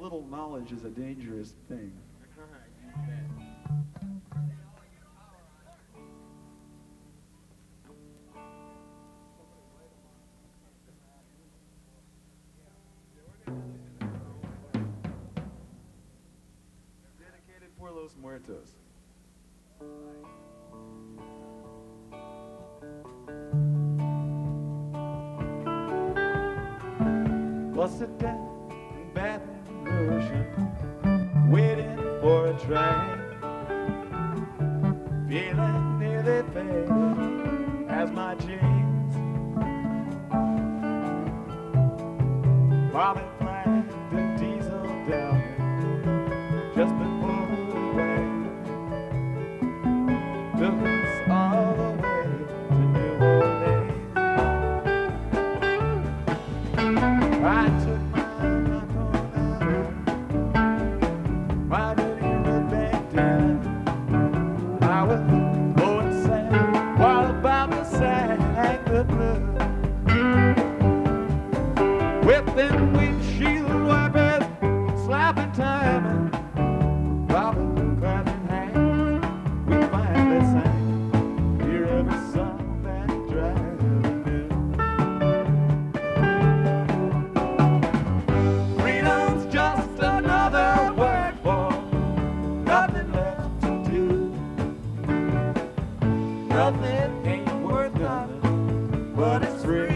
little knowledge is a dangerous thing. Dedicated for Los Muertos. Was it dead in Baton Rouge, waiting for a train, feeling nearly faded as my jeans, Bobby planted diesel down just before the rain took us all the way to New Orleans. I took my knuckle out, my dirty red bandana. I was blowing sand while Bobby sang the blues. Whipping windshield wipers, slapping time, and Bobby clapping hands. We finally sang, hear every song that drives me. Freedom's just another word for nothing left to do. Nothing ain't worth nothing, but it's free.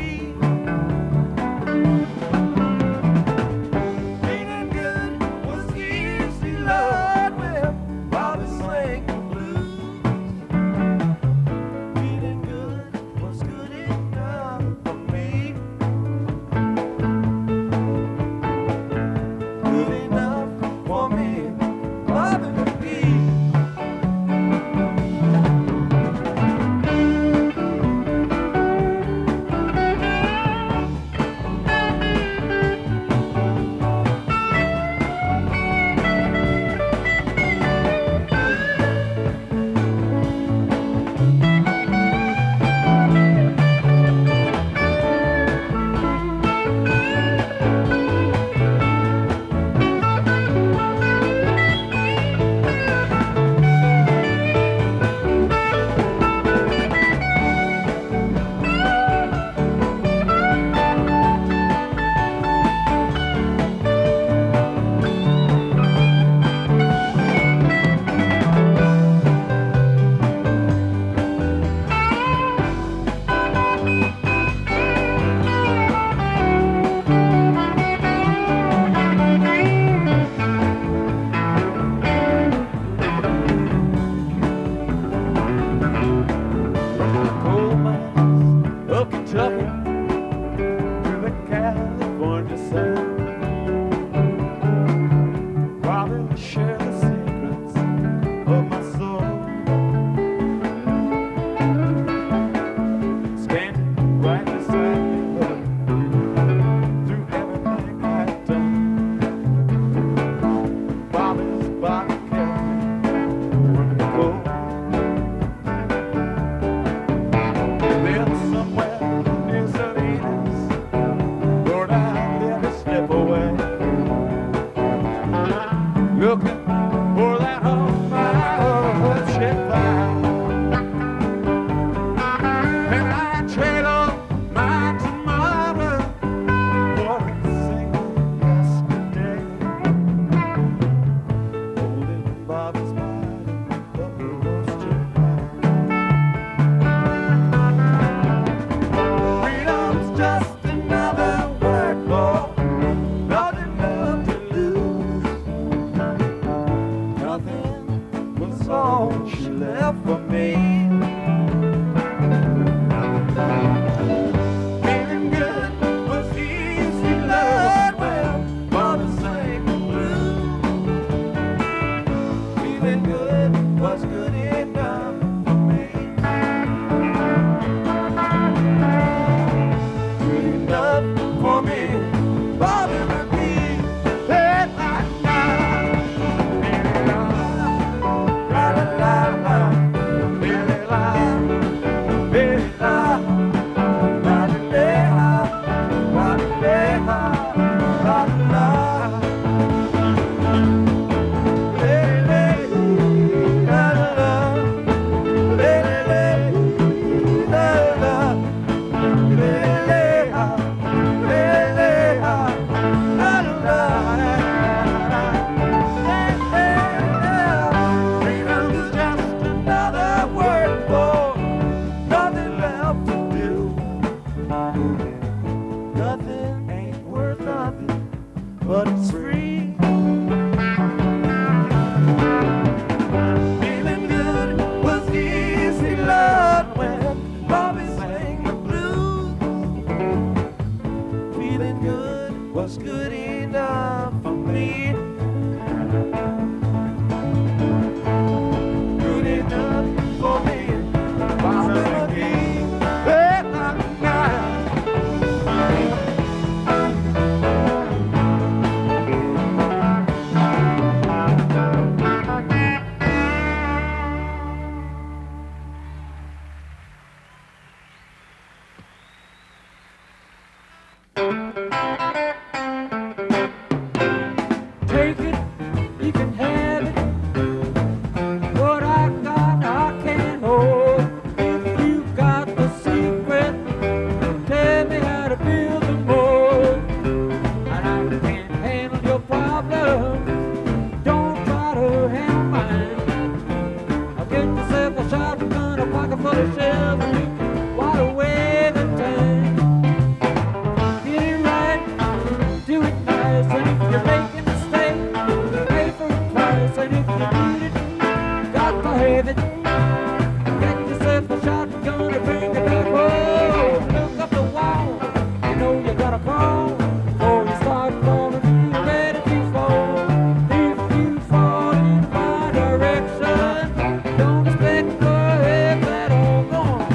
Somewhere near Salinas, Lord, I let it slip but it's free. Feeling good was easy, Lord, when Bobby sang the blues. Feeling good was good enough for me. Good enough for me. Bobby McGee, hey, Take it, you can have it. What I got, I can't hold. If you got the secret, tell me how to build the mold. And I can't handle your problems. Don't try to handle mine. I'll get yourself a shotgun, a pocket full of shells, and you can wide away the time. Get it right, do it nice, and if you're making pay for a price, and if you need it, got to have it. Get yourself a shotgun and bring it back home. Look up the wall, you know you gotta crawl before you start falling. Be ready to fall. If you fall in my direction, don't expect to have that all gone.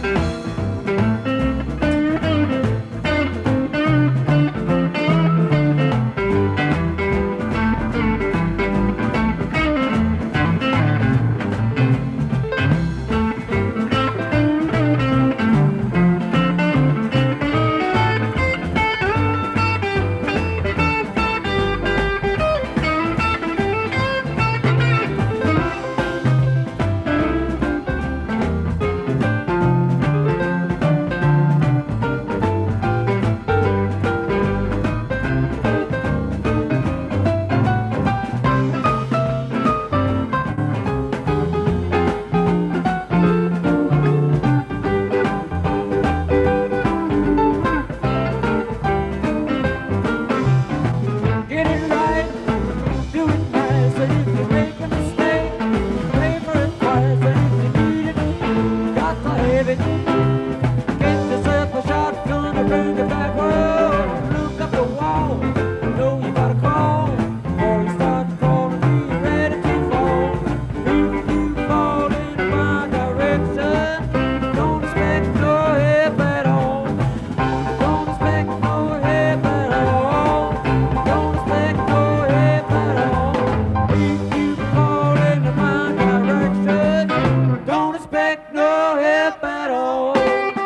Get it right, do it nice, and if you make a mistake, pay for it twice, and if you need it, got to have it. Get yourself a shotgun and bring it back home. Look up the wall, you know you gotta crawl before you start crawling. Be ready to fall. If you fall in my direction, don't expect no help at all. Don't expect no help at all. Don't expect no help at all. If you fall into my direction, don't expect no help at all.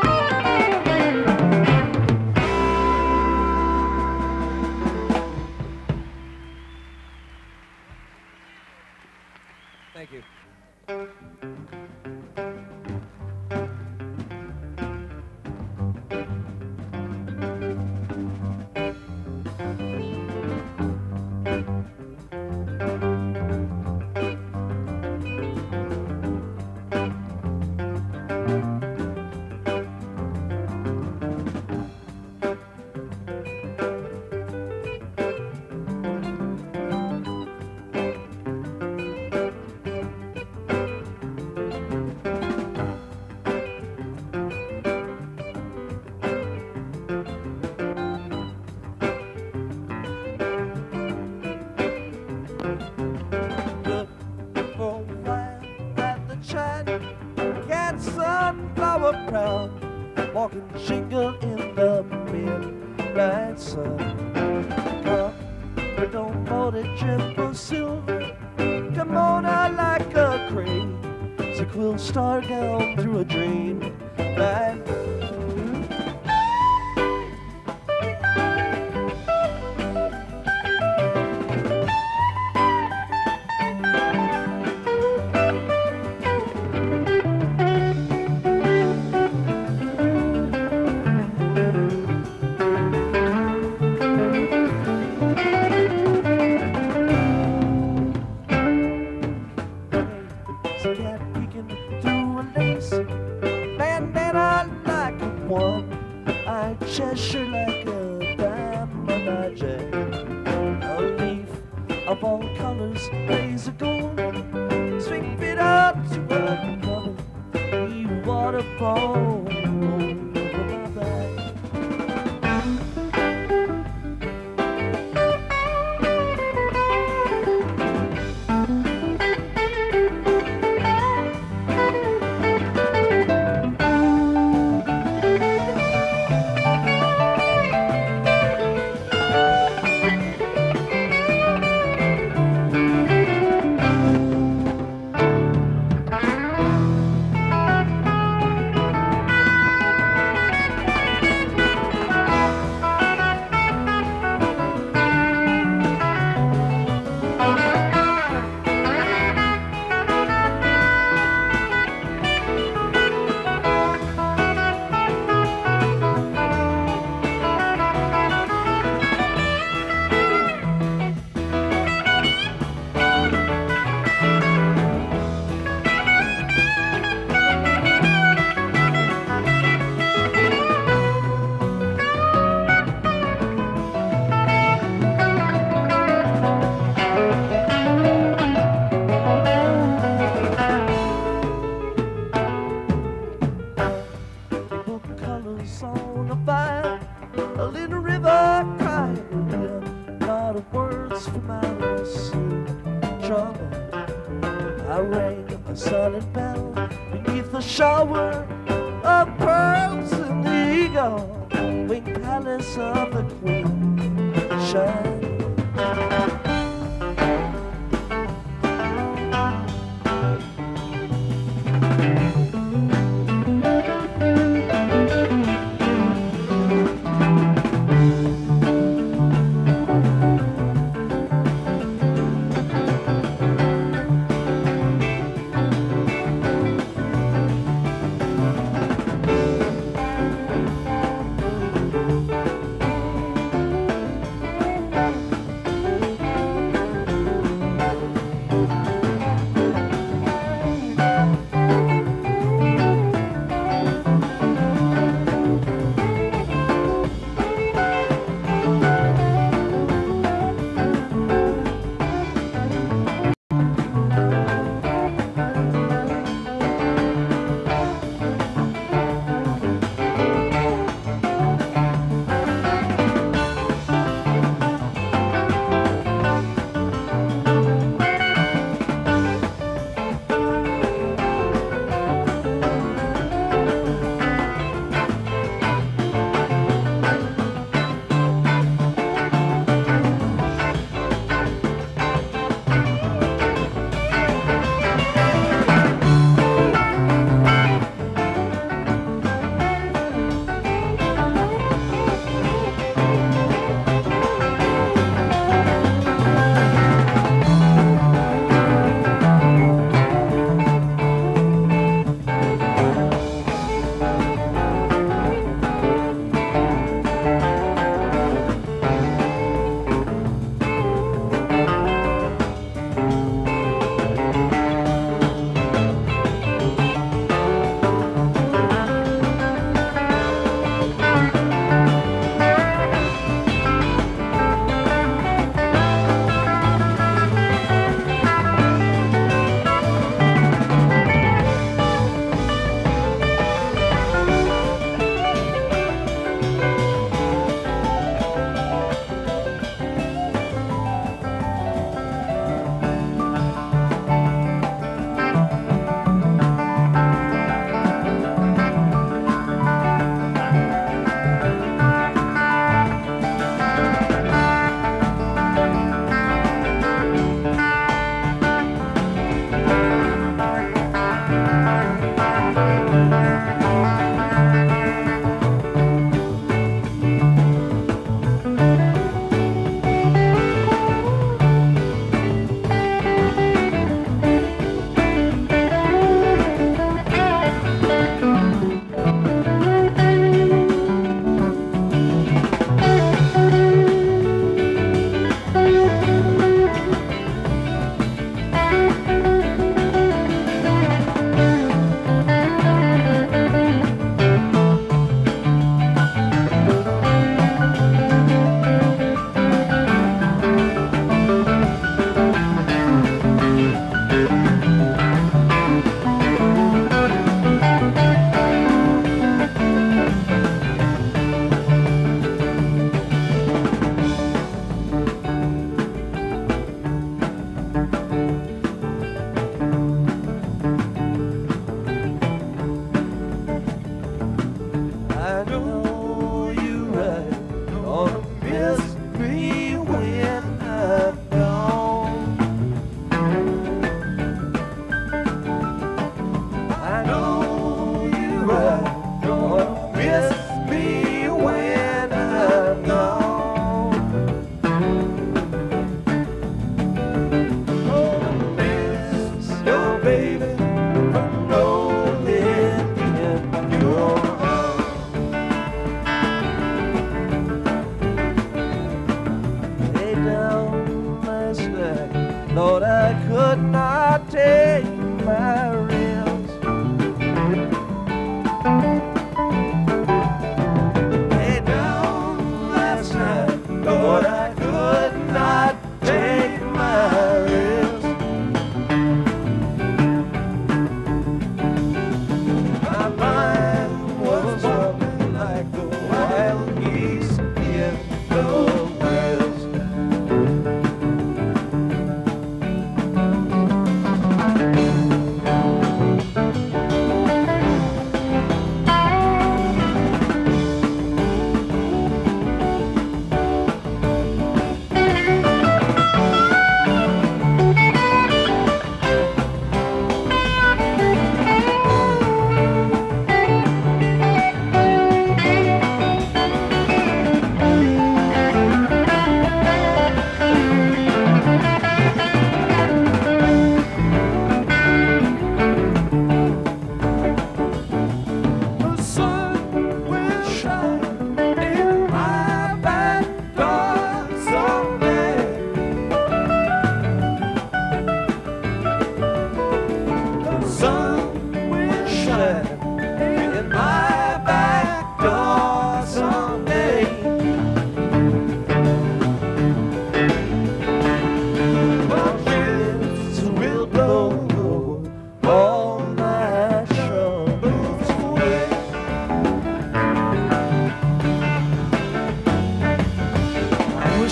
Thank you. Sunflower brown, walking shingle in the midnight sun. Come, but don't call it triple silver. Come on out like a crane, so we'll start down through a dream night. Cheshire like a diamond I jack. of all colors, laser gold. Swing it out to a lovely waterfall over my back. On a fire, a little river crying, a lot of words from out of sea. Trouble, I rang a silent bell beneath the shower of pearls and eagle, winged palace of the queen, shining.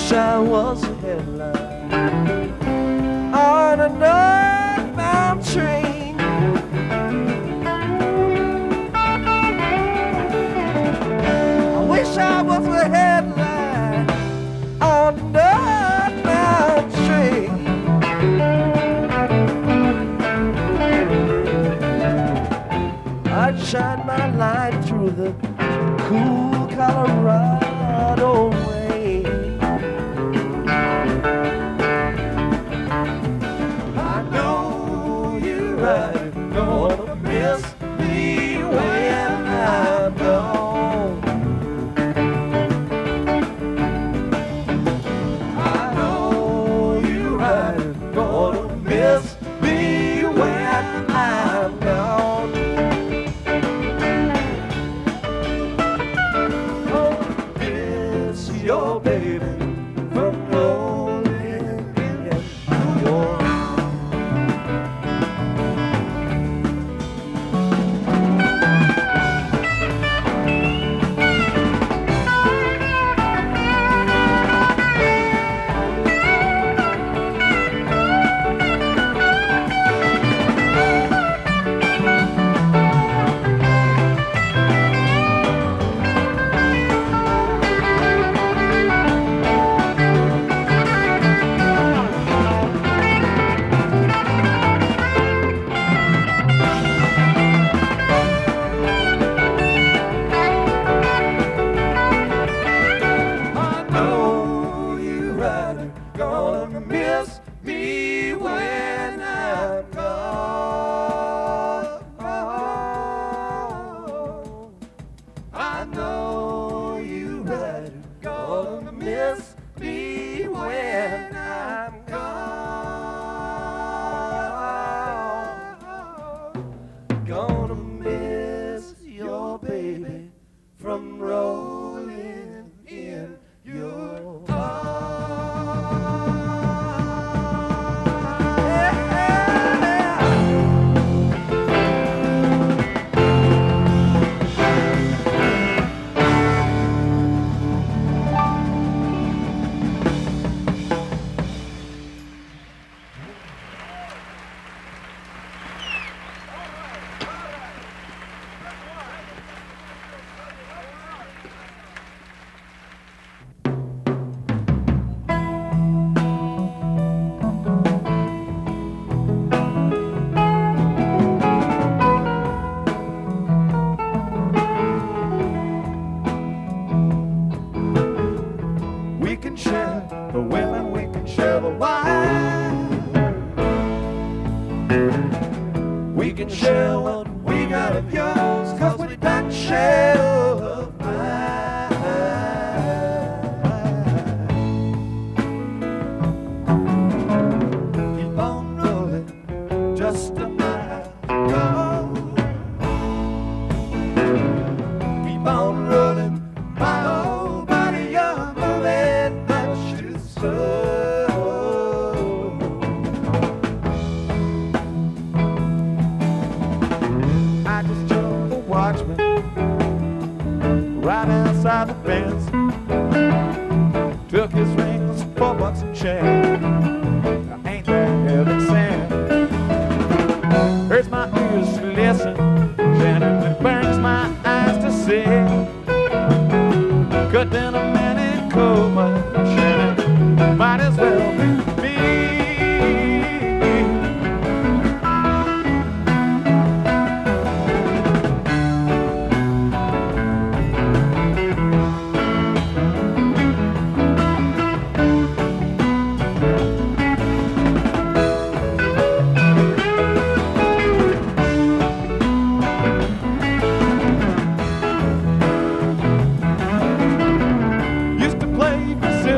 wish I was a headline on a northbound train. I wish I was a headline on a northbound train. I'd shine my light through the cool Colorado rain. I know you're right, gonna miss me when I'm gone. I know you're right, gonna miss me when I'm gone. Your baby from rolling in New York. Gonna miss me when I'm gone. I know you're right. Gonna miss me when I'm gone. Gonna miss your baby from rolling in your arms. We can share the women, we can share the wine. We can share what we got of yours, 'cause we don't share of mine. Keep on rolling, just a mile. Keep on rolling, my old body, you're moving much too slow. I just told the watchman right outside the fence, took his rings, $4 a chance. Ain't that heaven sent? Hurts my ears to listen, and it burns my eyes to see. Cut down a man in cold mud, Shannon, might as well be me. Used to play Brazil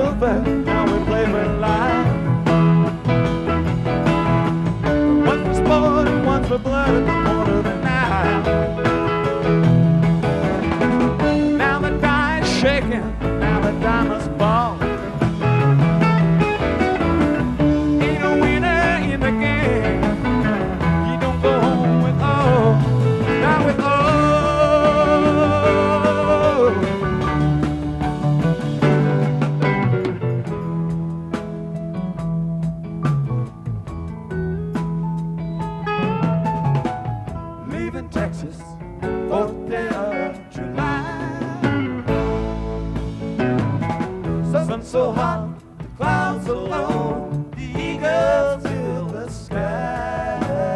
sun so hot, the clouds so low, the eagles fill the sky.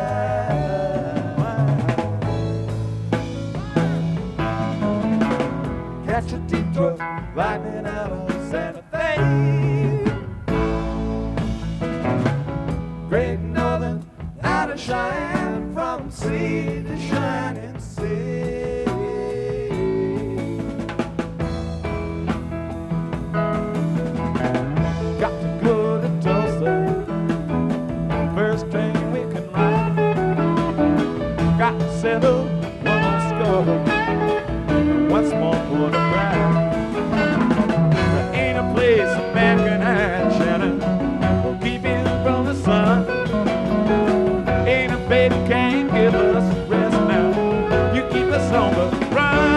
Catch a deep truck riding out of Santa Fe. Great Northern out of Cheyenne, from sea to shining sea. Got to go to Tulsa, first train we can ride. Got to settle one on score, once more for the bride. There ain't a place a man can hide, Shannon, or keep him from the sun. Ain't a baby can't give us rest now. You keep us on the run.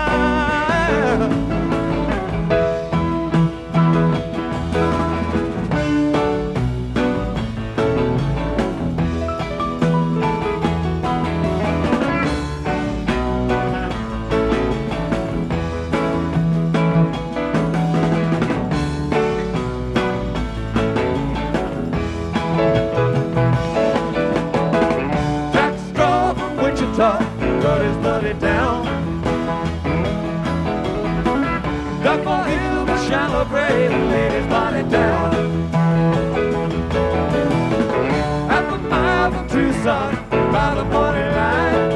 Got his buddy down. Duck for him a shallow grave and laid his body down. Half a mile from Tucson, by the morning light.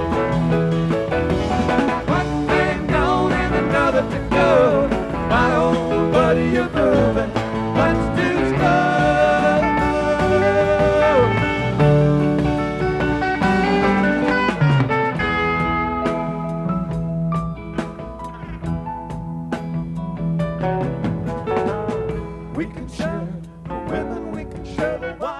One thing gone and another to go. My old buddy, you're moving much too slow. We can share the women, we can share the wine.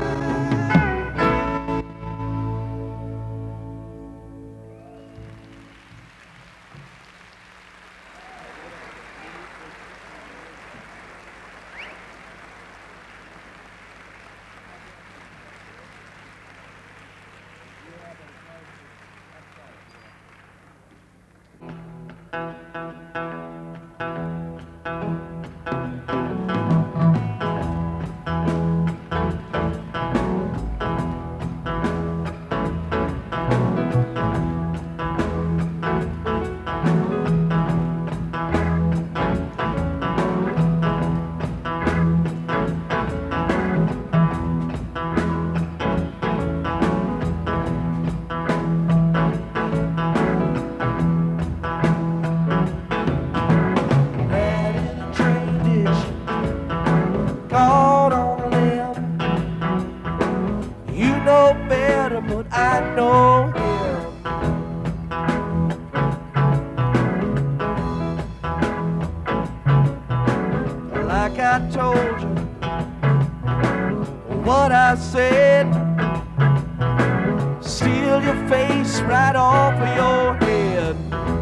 Caught on a limb. You know better, but I know him. Like I told you, what I said, steal your face right off of your head.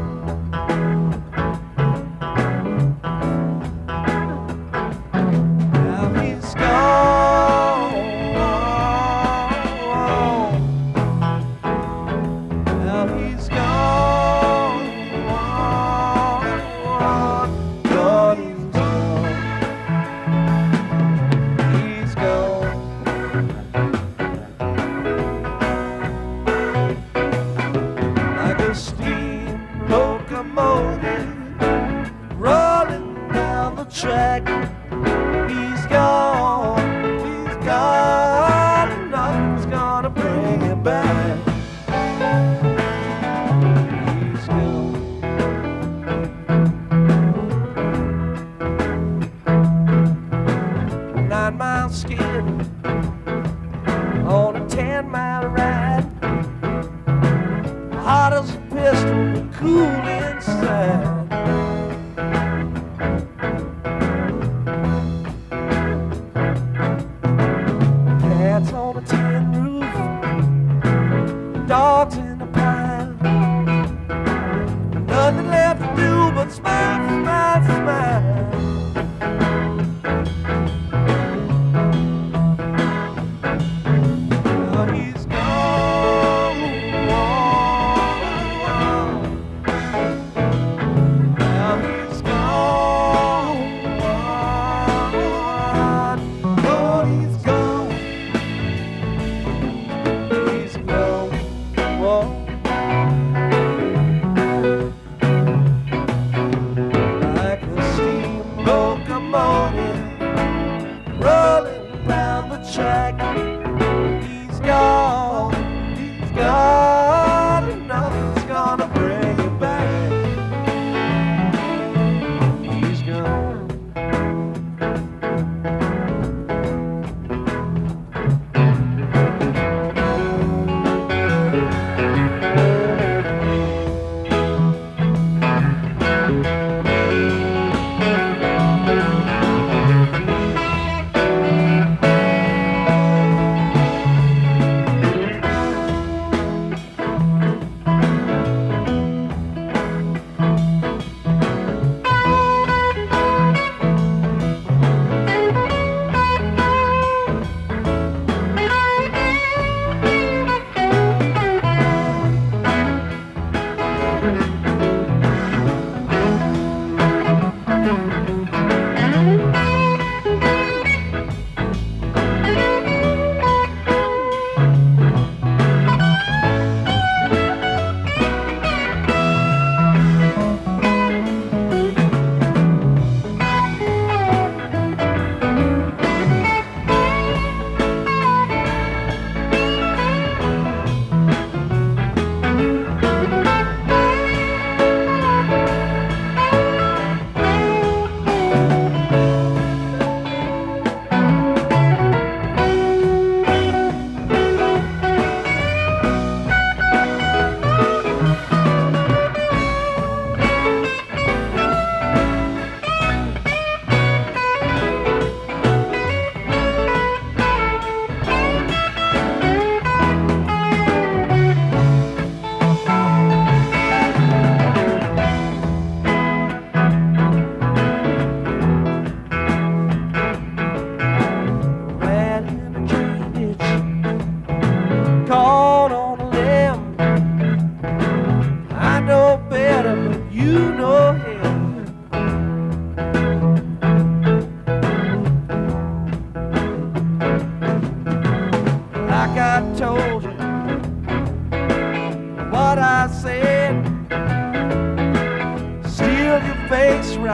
Rolling down the track, he's gone, and nothing's gonna bring him back. He's gone. 9 miles skid on a 10-mile ride, hot as a pistol, but cool inside.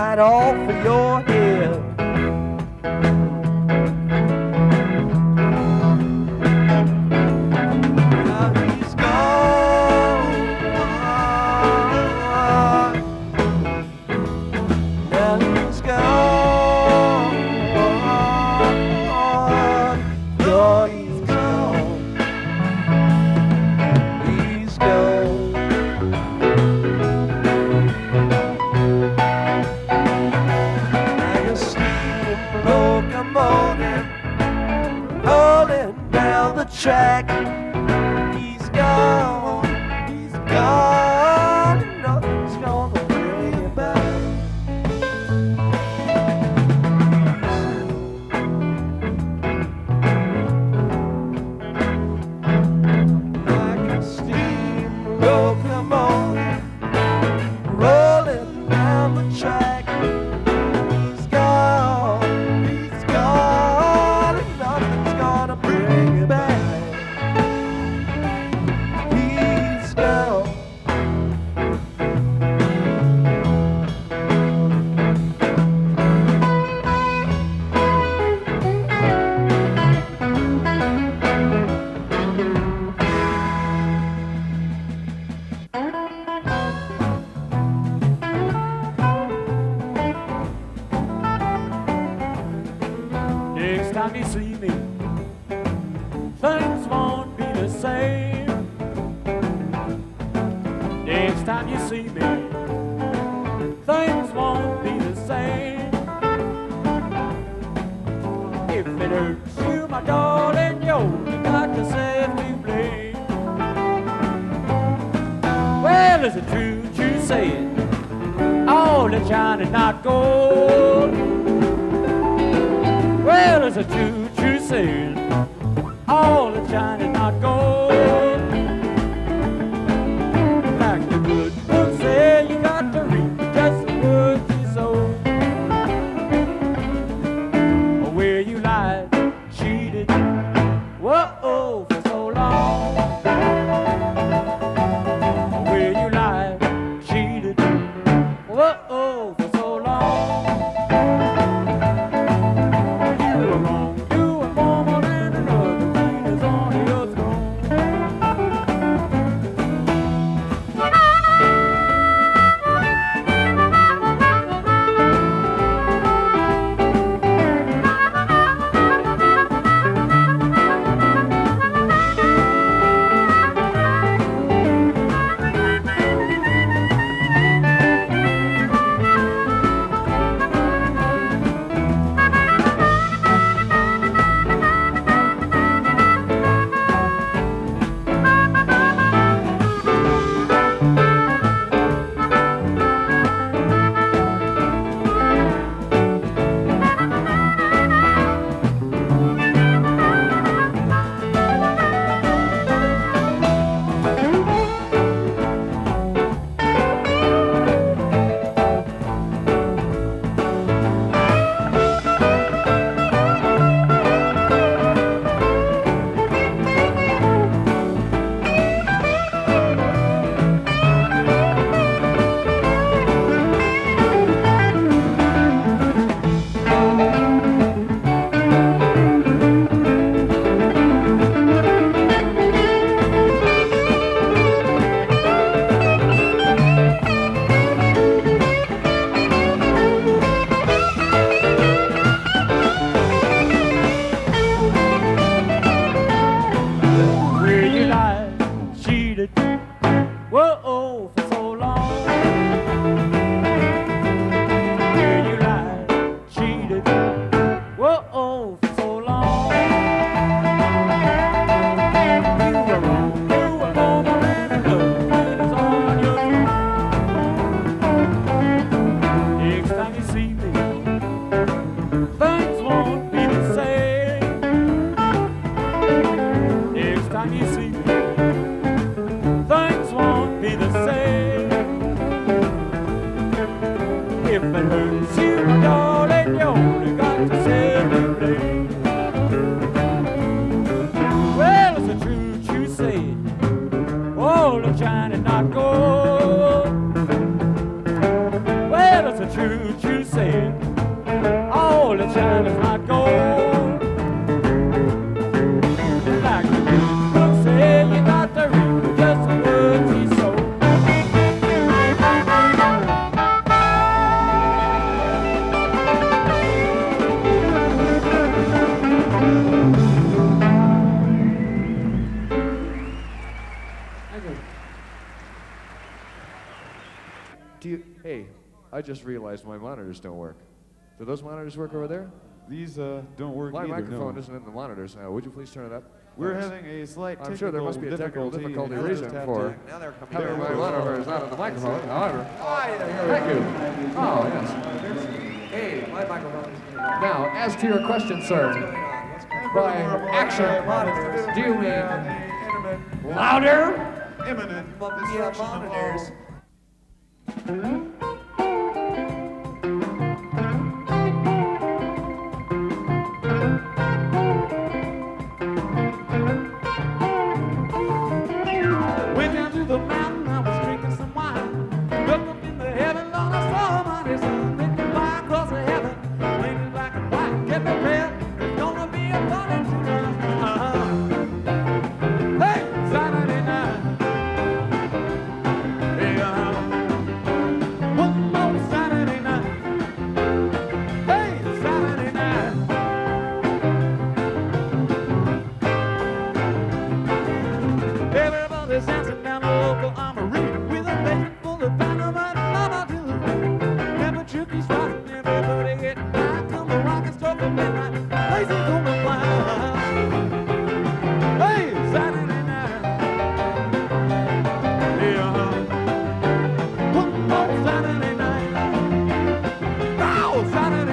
right off of your head. Now he's gone. Now he's gone. Lord, he's gone. He's gone. Locomotive rolling down the track. He's gone, he's gone, and nothing's gonna bring him back. Like a steam locomotive rolling down the track. He's gone. Nothing's gonna bring it back. He's gone. Next time you see me, things won't be the same. Next time you see me, things won't be the same. If it hurts you, my darling, you got yourself to blame. Well, is it true, true saying, all that shine is not gold? Well, it's a true, true saying, all that shine is not gold. Like the good book say, you got to read just the words you sow. Or where you lied, cheated, whoa, for so long. Or where you lied, cheated, whoa, for so long. You were wrong, you were woman, and another queen is on your throne. saying all the time is not gold. Like the book say, you got to read just the words he sold. Hey, I just realized my monitors don't work. Do those monitors work over there? These don't work My either, microphone no. isn't in the monitors. Would you please turn it up? We're Thanks. having a slight I'm sure there must be a technical difficulty reason for having my There monitor is not on the microphone. However, thank you. Oh, yes. Hey, my microphone is now, as to your question, sir, by action, do you mean louder? imminent Yeah, monitors. Went down to the mountain, I was drinking some wine. Looked up in the heaven, Lord, I saw a mighty sun. Make me fly across the heaven, painted black and white. Get me red, there's gonna be a party tonight. Hey, Saturday night. Hey, one more Saturday night. Hey, Saturday night. Everybody's dancing down the local armory with a basement full of dynamite and mama to the roof. Temperature keeps rising, everybody getting high. Come the rock and stroke of midnight, place is gonna fly. Hey, Saturday night. Yeah, one more Saturday night. Oh, Saturday